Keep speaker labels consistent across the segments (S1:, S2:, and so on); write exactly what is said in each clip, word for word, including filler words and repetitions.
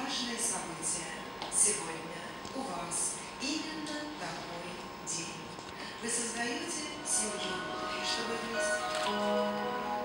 S1: важное событие. Сегодня у вас именно такой день. Вы создаете семью, чтобы вместе...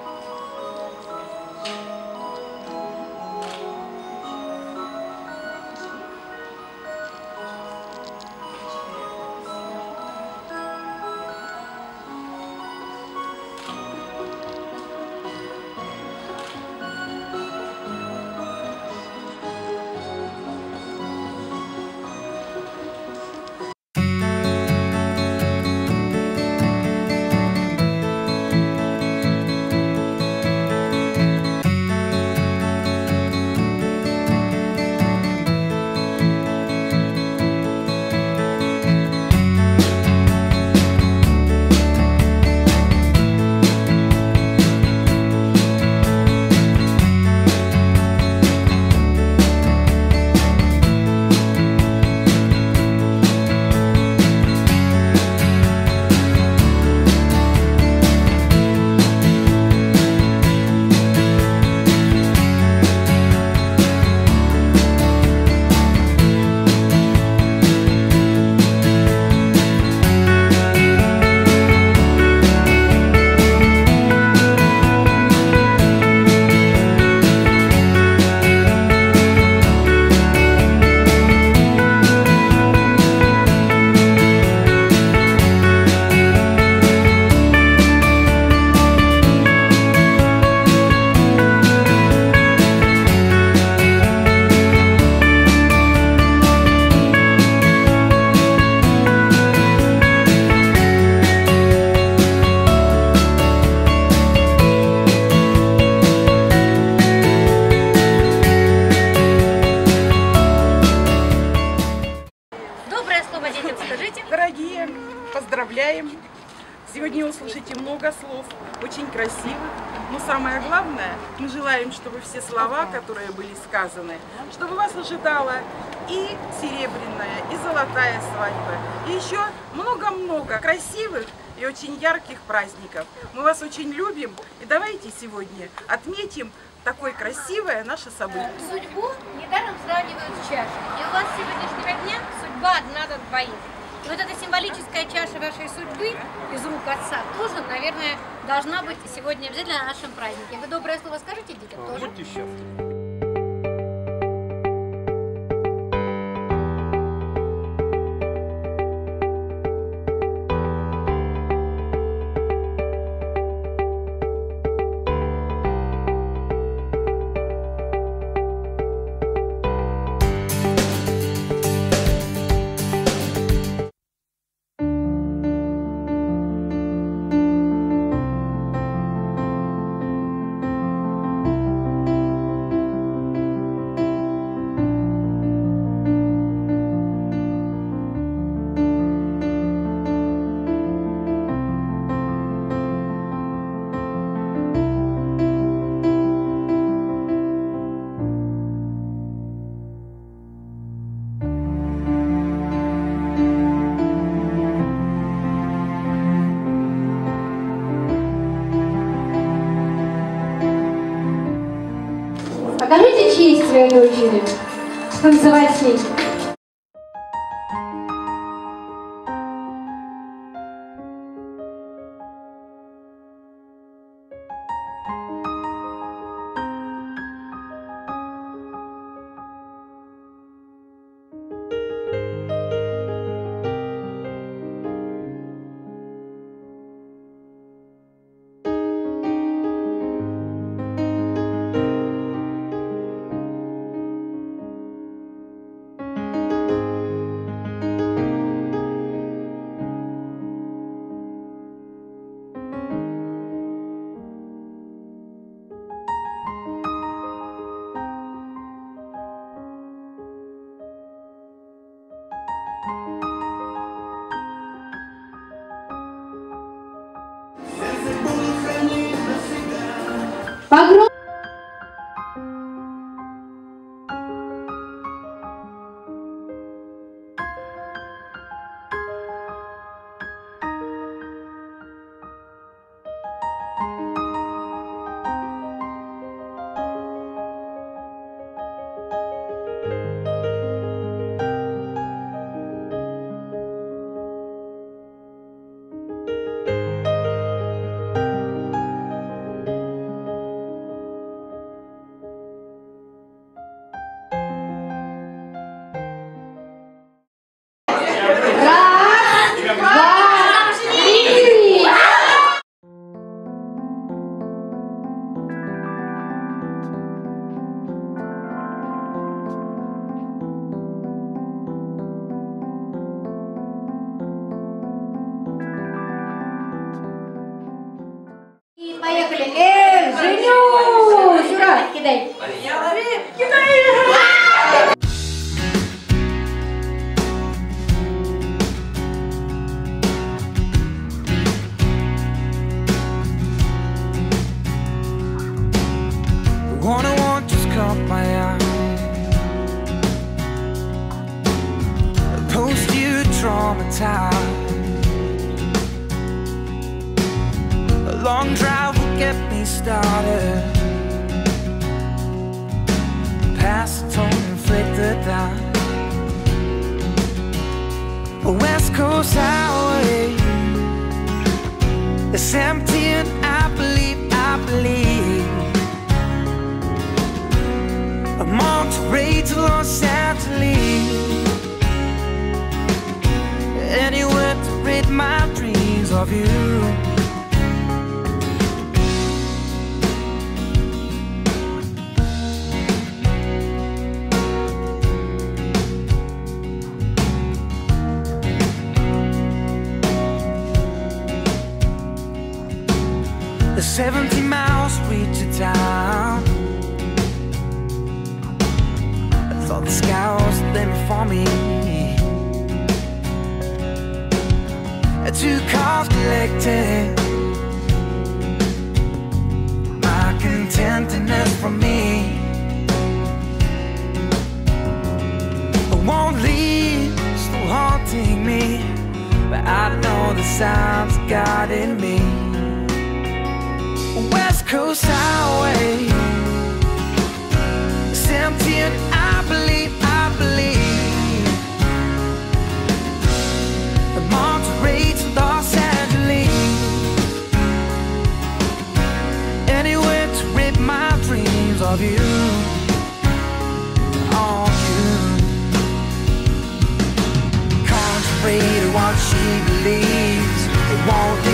S2: Дорогие, поздравляем! Сегодня услышите много слов, очень красивых. Но самое главное, мы желаем, чтобы все слова, которые были сказаны, чтобы вас ожидала и серебряная, и золотая свадьба, и еще много-много красивых и очень ярких праздников. Мы вас очень любим, и давайте сегодня отметим такое красивое наше событие.
S3: Судьбу недаром сравнивают с чашей. И у вас с сегодняшнего дня судьба одна на двоих. И вот эта символическая чаша вашей судьбы из рук отца тоже, наверное, должна быть сегодня обязательно на нашем празднике. Вы доброе слово скажите детям тоже?
S4: Будьте счастливы.
S5: Покажите честь своей дочери, танцевать с ней. Погром...
S4: Thank you.
S5: кидай.
S2: Я лови! Кидай!
S4: One on one just caught my eye. Post you traumatized. A long drive will get me started. Past the tone, inflict the die. A West Coast highway. It's empty and I believe, I believe I'm on Monterey to Los Angeles, anywhere to rid my dreams of you. The seventy miles reach a town. I thought the sky was the limit for me. Two cars collected my contentedness from me. I won't leave, still haunting me, but I know the signs guiding me. West Coast Highway, it's empty and I believe, I believe the Monterey to Los Angeles, anywhere to rid my dreams of you, on you. Contrary to what she believes, it won't